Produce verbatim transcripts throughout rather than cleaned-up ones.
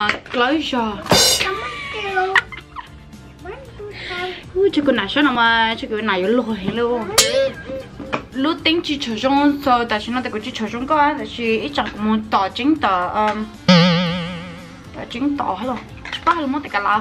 lấy giờ ui chứ cái này sao mà chứ cái này nó lôi luôn lúc tính chỉ chờ trong sau tại sao nó tại chỉ chờ trong cái tại vì ít chẳng muốn tỏ chính tỏ um tỏ chính tỏ hết rồi ba luôn mất tất cả là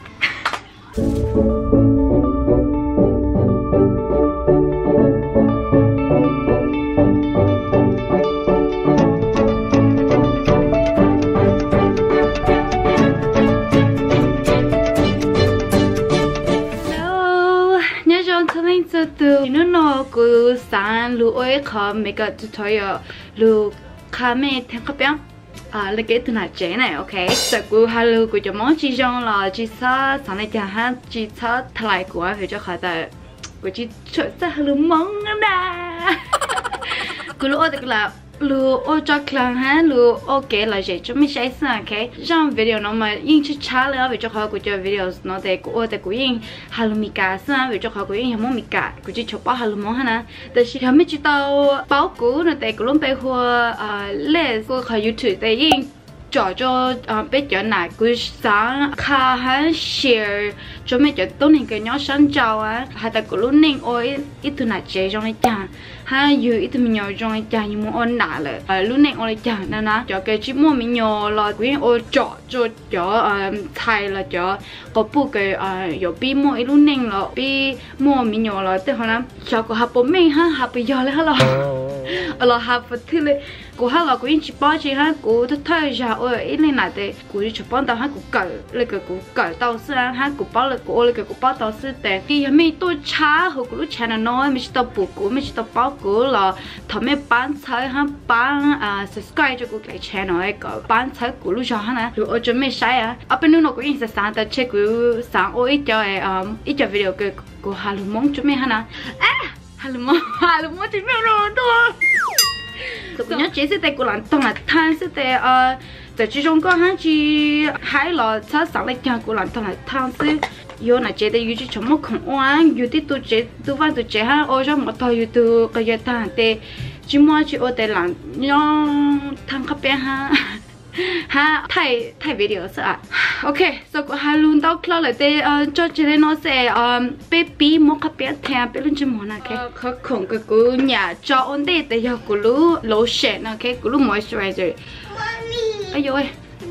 từ nó nó cứ sáng lúa ấy khó mấy cái tutorial lúa khá mẹ thêm các bé à lấy cái thứ này chế này ok giờ cứ hai lúa cứ cho món chỉ trong là chỉ sa sáng nay chẳng hạn chỉ sa thay của phải cho khỏi tại cứ chỉ chọn sa lúa món đó cứ lúa thì là lúa ô cho khăn ha lúa ok là gì cho mình sẽ xem ok trong video nó mà in chữ chả là vì cho họ của cho video nó để của để của in halumika xem vì cho họ của in không mika của chỉ chụp bao halumon ha nèแต่是他们知道包谷那在个龙背后呃来过看 YouTube 在in cho cho bây giờ này cứ sáng khá hắn share cho mấy chuyện tốt nên cái nhóm sáng chào á hay là cứ luôn nên ôi ít thứ này chơi trong này chả hay dù ít thứ mình nhỏ trong này chả nhưng mà ôn nã lại luôn nên ôi chả nên á cho cái chỉ mua mình nhỏ là quý ôi cho cho cho thay là cho có bu cái có bi mua ít luôn nên là bi mua mình nhỏ là tức là cho có hấp bún mình ha hấp bây giờ là hả là là hấp vật thứ này cô ha là cô chỉ bao chỉ ha cô thích thay ra ôi ít lên lại thì cô chỉ chụp bao tao ha cô cởi lấy cái cô cởi tao xưa ha cô bao lấy cô lấy cái cô bao tao xưa để khi mình tôi chả hồi cô lúc chả nó nói mình chỉ tao bù cô mình chỉ tao bao cô là thằng mình bán trái ha bán à subscribe cho cô cái channel ấy có bán trái cô lúc giờ ha nè rồi ở chỗ mình sai à ở bên nó cô in sẽ sáng tới check cô sáng ôi cho ít cho video cái cô halumon cho mình ha nè à halumon halumon thì mình rồi thôi tụi nhớ chế sẽ tay của làm tông là than sẽ tay ờ tại chỉ trong có hắn chỉ hai lò sát sáng lại cho của làm tông là than sẽ yêu là chế tay yêu chỉ chấm một không oan yêu tí tụi chế tụi văn tụi chế ha ôi cho một thôi yêu tụi cái gì than tay chỉ mua chỉ ở tay làm nhớ than khắp bé ha ha thay thay video sợ à ok so có hai luôn tao close lại tay cho chế tay nó sẽ baby một khắp bé thèm bé luôn chỉ muốn là cái khó khổng cái cứ nhà cho ổn định tại giờ cứ lú lotion ok cứ lú moisturizer ơi ơi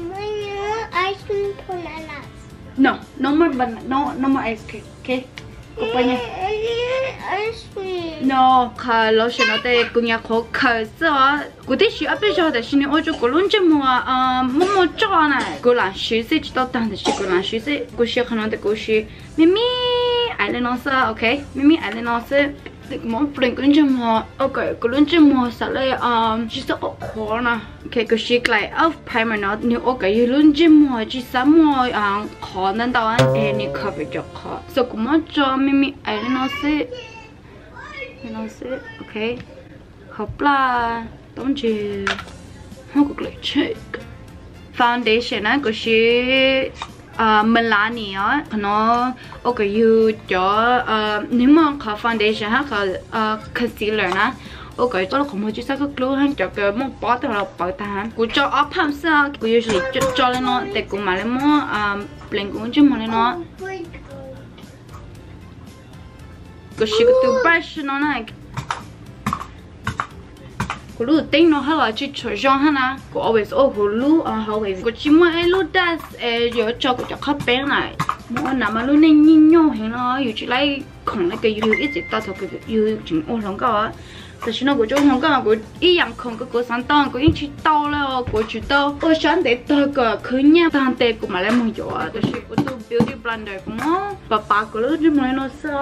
ice cream bananas no no more banana no no more ice cream ok cô bao nhiêu ice cream no cả lotion nó đây cũng nhà khó khởi sợ cô thấy chị ở bên trong là xin ôi cho cô luôn chỉ mua à mua mua cho này cô làm suy sẽ chỉ tao tăng thì cô làm suy sẽ cô sẽ khả năng để cô sẽ mimi ai lên nó sao ok mimi ai lên nó sẽ món bánh cũng chỉ mua ok cô luôn chỉ mua sao lại um chỉ sợ khó nè ok cô sẽ lại off primer nó nếu ok yêu luôn chỉ mua chỉ sao mua um khó nên tao ăn any cover cho khó so cô muốn cho mimi ai lên nó sẽ nó sẽ ok hợp là tổng chỉ không có lợi check foundation á cô sẽ à mình là nè nó ok you cho nếu mà có foundation ha có concealer nè ok cho nó không có chút sao có glue ha cho cái một bó thì là bảo ta cô cho up ham sao cô usually cho cho lên nó để cô mà lên mua blend cũng chứ mà lên nó cô sẽ có từ brush nó này cô lúc tính nó hay là chỉ cho John ha na cô always oh cô lúc always cô chỉ mua cái lúc đó giờ cho cô cho khắp bé này mua nằm mà lúc nên nhìn nhau hay nó yêu chỉ lấy không lấy cái yêu ít chỉ tao thôi cái yêu chỉ ô lòng cao áแต่ฉันก็จะของก็กูอีอย่างของก็กูสั่งตั้งกูยิ่งชิโตแล้วกูชิโตโอ้ฉันเด็ดตัวก็คือเนี่ยตั้งแต่กูมาแล้วมึงอยู่อ่ะแต่ฉันกูตัว beauty blender กูมั้งป้าป้ากูเลยจะมาเนาะซะ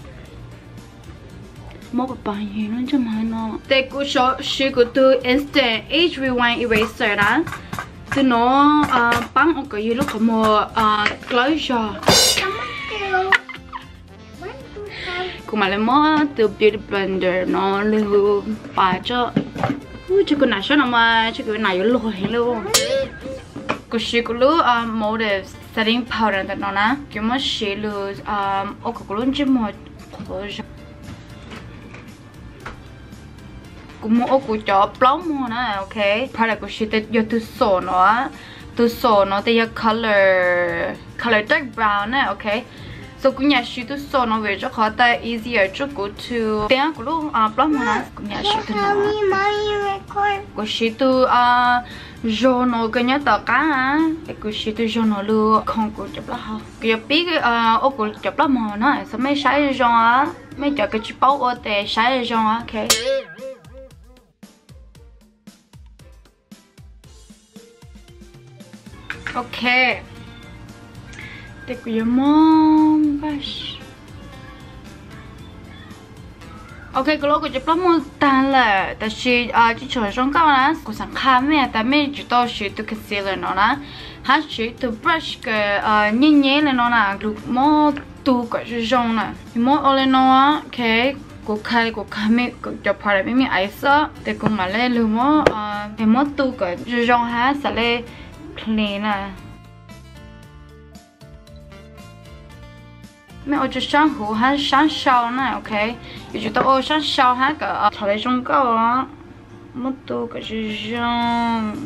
mua cái bài gì nó cho mà nó để cô show sử dụng từ instant age rewind eraser đó từ nó bắn ở cái gì lúc có mua closure cô mà lấy mua từ beauty blender nó lưu bài cho ui cho cái này sao mà cho cái này lôi luôn cô sử dụng lưu mode setting powder đó nè cái mà sử dụng ở cái luôn chỉ mua cô mua cô cho plum mua nè ok phải là cô sẽ tự do từ sổ nó tu so nó thì color color dark brown nè, ok. So cũng nhà sử tu so nó về cho khó ta easier cho cô to tiếng của lúc à blog mà cũng nhà sử tu nó cô sử tu à jo nó cái nhớ tờ cá á cô sử tu jo nó luôn không cô chụp lá không cái biết à ô cô chụp lá màu nó sao mấy sai jo á mấy chợ cái chụp bao ô tè sai jo á, ok. Ok. Để cô mong bác. Ok, cô lúc cô chụp lắm một tàn là tại vì chỉ chọn trong cao là cô sang khá mẹ tại mẹ chỉ tao chỉ từ concealer nó là hắn chỉ từ brush cái nhẹ nhẹ lên nó là lúc mò tu cái chỉ trong nè mò ở lên nó ok cô khai cô khai mẹ cô chụp phải mẹ mẹ ấy sao để cô mà lên lúc mò để mò tu cái chỉ trong ha sẽ lên clean à mẹ ở chỗ sáng hủ ha sáng sau nè, ok. Giờ chúng ta ở sáng sau ha cả thằng này trong câu đó mất tu cái gì trong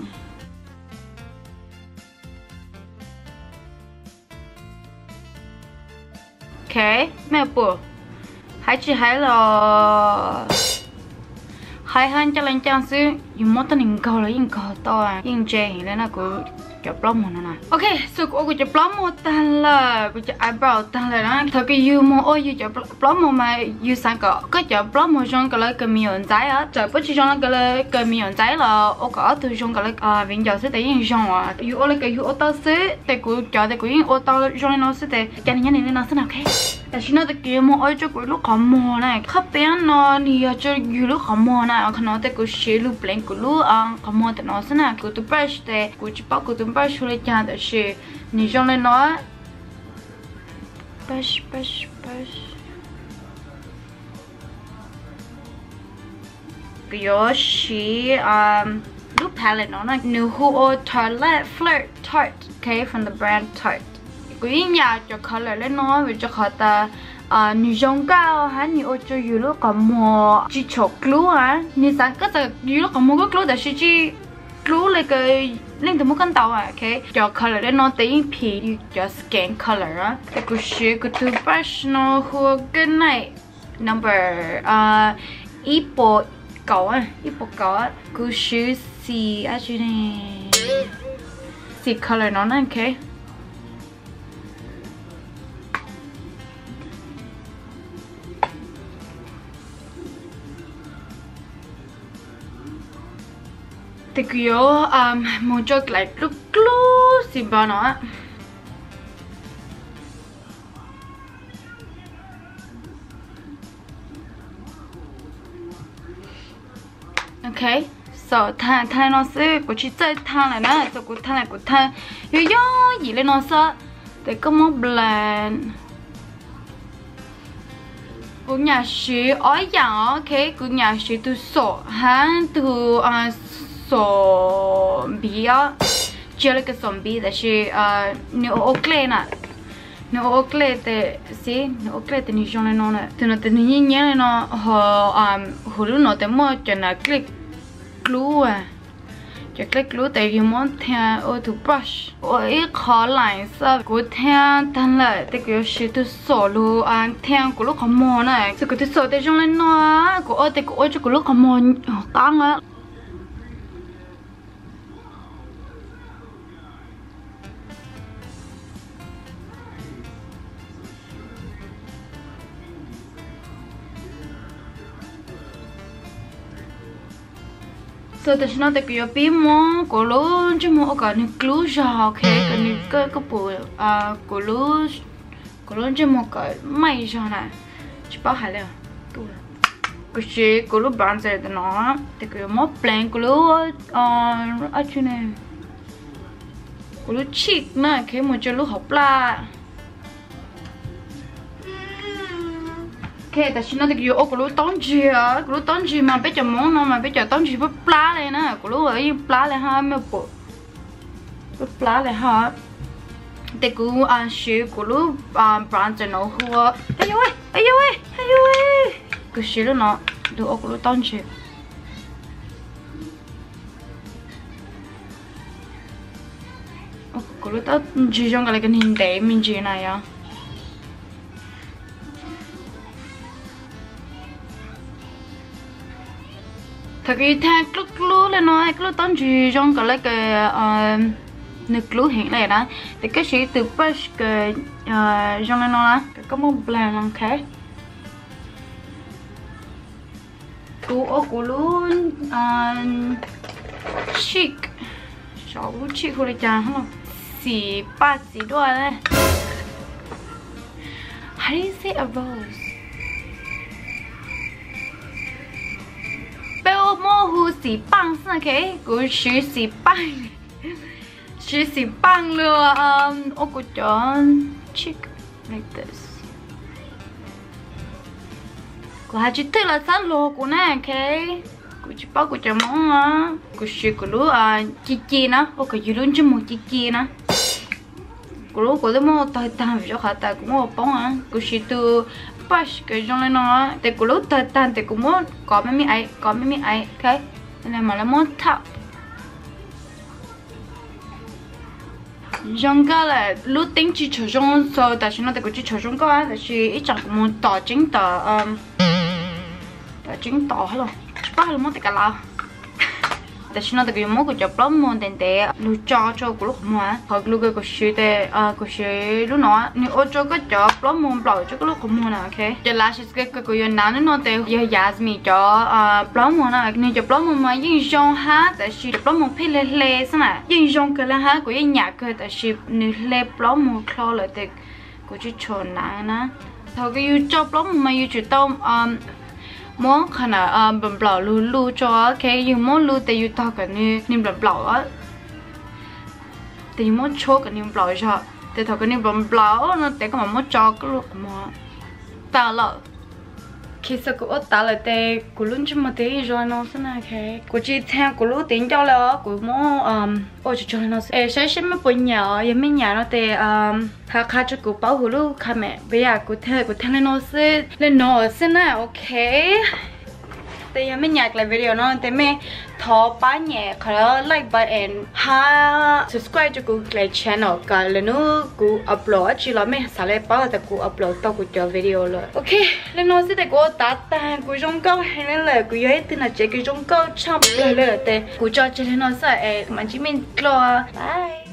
ok mẹ bữa hãy chỉ hãy là hãy hơn cho lên trang sư dùng mất tên câu là dùng câu to à dùng chè hiện lên là của chụp lông mà nè, ok, so cô cô chụp lông một tan là cô chụp eyebrow tan là nó thôi cái you mua ôi you chụp lông một mà you sang có cái chụp lông một trong cái là cái miệng trái á, chụp bất chỉ trong cái là cái miệng trái là ô có từ trong cái là à viên giờ sẽ thấy những trong à, you ô là cái you ô tao sẽ để cô chọn để cô những ô tao trong nó sẽ để cái này này nó sẽ nào, ok. Tại vì nó tự kia mua ôi cho cô lúc họ mua này, khắp bên nó thì cho you lúc họ mua này, còn nó để cô xé lúc blank cô lúc à họ mua thì nó sẽ nào, cô tự brush để cô chỉ bảo cô tự brush lên chán để xé,你用来nó brush brush brush, cái đó xé à lúc palette nó là Nuhuo Toilette Flirt Tarte, okay, from the brand Tarte. Cái nhà cho color lên nó vì cho họ ta à nữ giống cao hả nữ ô cho dù lúc có mua chỉ chọc glue hả nữ sáng cái giờ dù lúc có mua cái glue để chỉ chỉ glue lại cái lên từ một con tàu à, ok. Cho color lên nó tới pì cho scan color á để cô sử cái toothbrush nó hùa cái này number à ít bộ cậu á ít bộ cậu á cô sử xì á chứ này xì color nó nè, ok. thì kiểu um, một chút lại lúc lúc gì bao nó ok. So than than nó sẽ của chị chơi than này nè, so của than này của than yo yo gì lên nó sẽ để có một blend của nhà sư ói dạng ok của nhà sư từ sổ ha từ uh, sổ bì á chưa là cái sổ bì là sư uh, nếu ok nè nếu ok thì xí nếu ok thì như trong này nó nè thì nó thì như nhớ này nó họ um họ lúc nó thì mua cho nó click glue à cho click glue tại vì muốn theo ô thủ brush ô ít khó lại sao của theo thành lại thì kiểu sư từ sổ luôn à theo của lúc họ mua này thì của từ sổ thì trong này nó của ô thì của ô cho của lúc họ mua tăng á. So tại sao tại cái bí mò của lú chứ mò có những glue ra ok cái những cái cái bộ à của lú của lú chứ mò có may ra nè chỉ bảo hay là cái gì của lú bán ra thì nó thì cái mò plan của lú à ở chỗ này của lú cheap nè cái mò cho lú học la ok, tại sao nó được vô của lúa tón gì à? Của lúa tón gì mà bây giờ món nó mà bây giờ tón gì với plá này nè, của lúa ở plá này ha mấy bộ, với plá này ha. Để của anh xíu của lúa brand cho nó hùa, ai yêu ơi, ai yêu ơi, ai yêu ơi, cái xíu đó nó được của lúa tón gì. cô lúc đó chỉ trong cái cái hình đẹp mình chỉ này à thật cái thang lúc lúc lên nói lúc đó chỉ trong cái cái nước lúa hiện này đó thì cái sĩ từ brush cái trong lên nó cái có một blend làm khác cô ô cô luôn chic cháu chic hồi chàng không xì ba xì đua đấy how do you say a rose béo mô hu xì băng sao cái cô xì xì băng xì xì băng luôn ô cô chọn chic like this cô hay chỉ thích là sáng lô cô nè cái cô chỉ bảo cô cho món á cô xì cô lú à chi chi nó ô cô chỉ luôn cho một chi chi nó cô lú cô lấy mua tay tan cho khá tay cũng mua bông á cô xì từ brush cái trong này nó để cô lú tay tan để cô mua có mấy miếng ấy có mấy miếng ấy cái này mà là mua thạo trong cái là lúc tính chỉ cho trong sau tại sao nó để cô chỉ cho trong cái là chỉ ít chẳng có muốn tỏ chính tỏ tỏ chính tỏ hết rồi bắt là muốn tất cả là tại sao nó để cô muốn cô chụp lắm muốn đến để lúc cho cho cô lúc không mua hoặc lúc cái cô xí để à cô xí lúc nó nếu ở chỗ cái chụp lắm muốn bảo cho cái lúc không mua nè ok giờ là sẽ cái cái cô yên nán nó để giờ Yasmin cho à lắm muốn nè nếu chụp lắm muốn mà yên trong ha tại sao chụp lắm muốn phi lê lê sao nè yên trong cái là ha cô yên nhạc cái tại sao nếu lê lắm muốn kho lại để cô chỉ chọn nè nè thôi cái yêu chụp lắm mà yêu chỉ tao muốn khả năng bầm blau lu lu cho cái yêu muốn lu thì yêu tao cái này niềm bầm blau á thì yêu muốn cho cái niềm blau cho thì thôi cái niềm bầm blau nó để cái mà muốn cho cái lúc mà ta lợ khi sao cô ta lại để cô luôn chỉ một tí rồi nó sẽ là cái cô chỉ theo cô luôn tính cho là cô muốn ôi cho nó sẽ sẽ sẽ mới bồi nhỏ giờ mới nhà nó để thà khá cho cô bảo cô luôn khá mẹ bây giờ cô theo cô theo lên nó sẽ lên nó sẽ là ok thì giờ mình nhạc lại video nó thì mình thọ ba nhẹ khá like button ha subscribe cho cô lại channel cả lần nữa cô upload chỉ là mình sẽ lại bảo là cô upload tao cô cho video rồi ok lần nữa sẽ để cô tắt tan cô trong câu hay là lời cô ấy từ là chơi cái trong câu chăm lời lời là để cô cho cho lần nữa sẽ mà chỉ mình bye.